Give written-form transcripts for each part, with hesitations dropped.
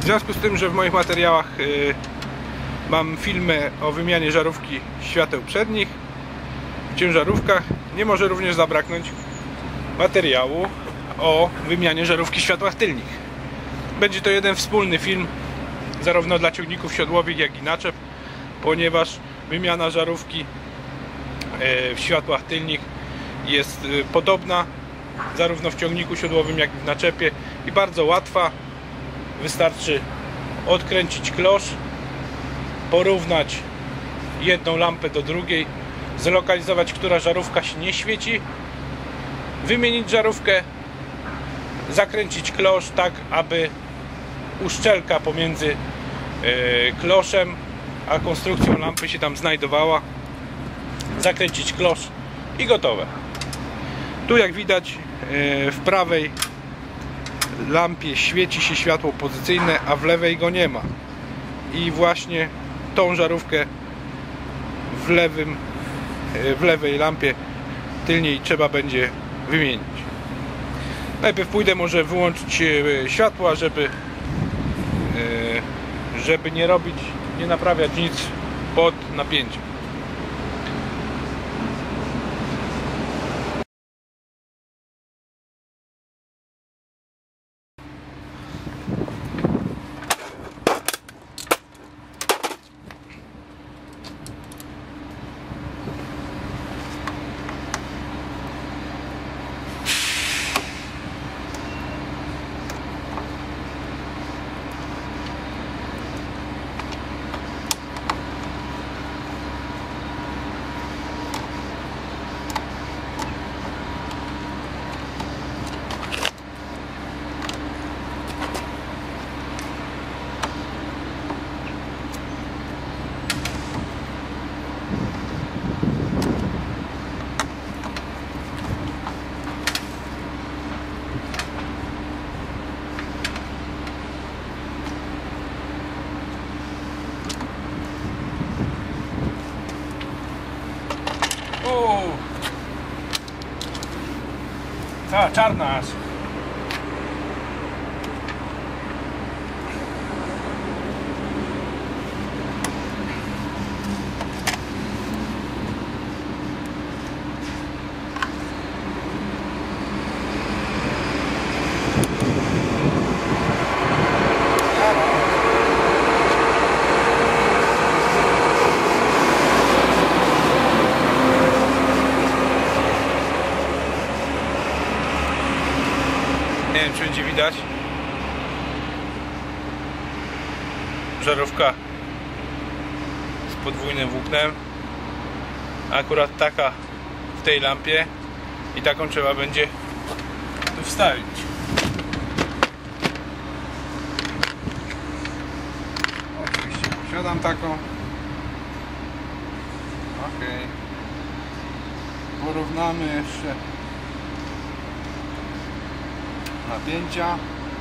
związku z tym, że w moich materiałach mam filmy o wymianie żarówki świateł przednich w ciężarówkach, nie może również zabraknąć materiału o wymianie żarówki w światłach tylnych. Będzie to jeden wspólny film zarówno dla ciągników siodłowych, jak i naczep, ponieważ wymiana żarówki w światłach tylnych jest podobna zarówno w ciągniku siodłowym, jak i w naczepie i bardzo łatwa. Wystarczy odkręcić klosz, porównać jedną lampę do drugiej, zlokalizować, która żarówka się nie świeci, wymienić żarówkę, zakręcić klosz tak, aby uszczelka pomiędzy kloszem a konstrukcją lampy się tam znajdowała, zakręcić klosz i gotowe. Tu jak widać w prawej lampie świeci się światło pozycyjne, a w lewej go nie ma. I właśnie tą żarówkę w lewej lampie tylniej trzeba będzie wymienić. Najpierw pójdę może wyłączyć światła, żeby nie naprawiać nic pod napięciem. Cała czarna aż. Nie wiem, czy będzie widać. Żarówka z podwójnym włóknem. Akurat taka w tej lampie i taką trzeba będzie tu wstawić. Oczywiście posiadam taką. Ok. Porównamy jeszcze napięcia.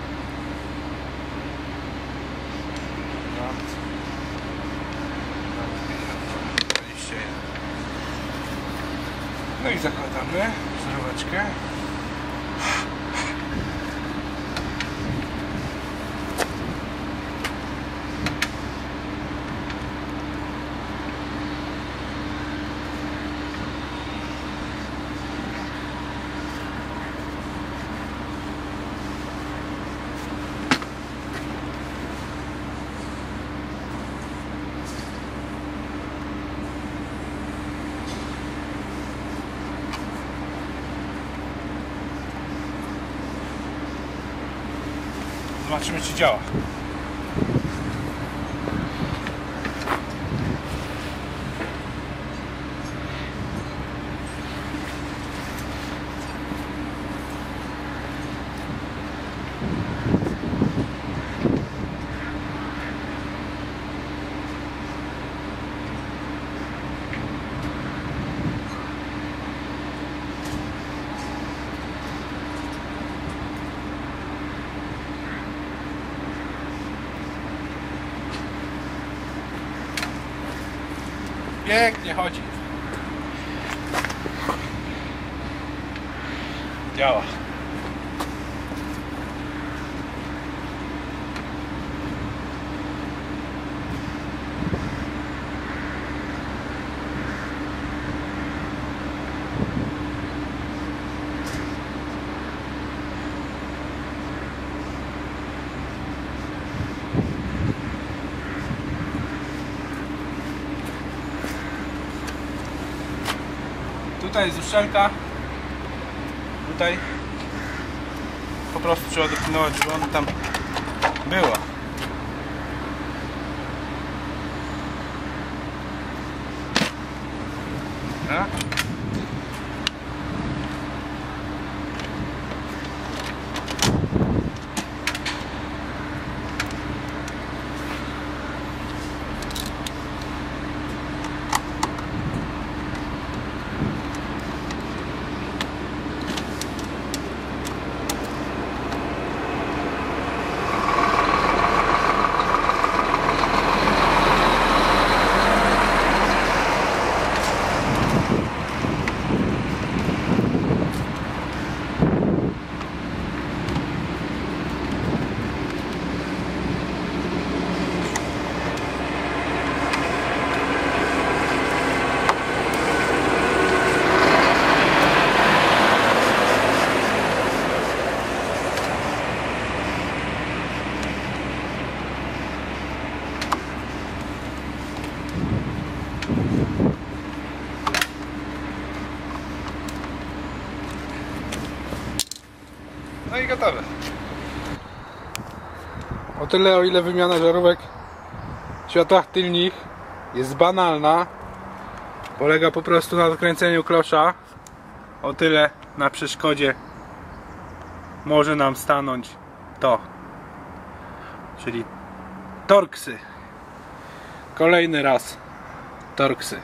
No i zakładamy żaróweczkę. Zobaczymy, czy działa. Pięknie chodzi. Działa. Tutaj jest uszczelka. Tutaj po prostu trzeba dopilnować, żeby ona tam była. A? No i gotowe. O tyle, o ile wymiana żarówek w światłach tylnych jest banalna, polega po prostu na odkręceniu klosza, o tyle na przeszkodzie może nam stanąć to, czyli torksy. Kolejny raz torksy.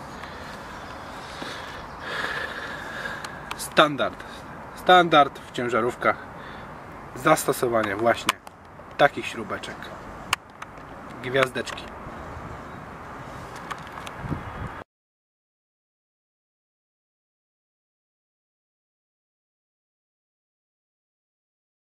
Standard w ciężarówkach. Zastosowanie właśnie takich śrubeczek. Gwiazdeczki.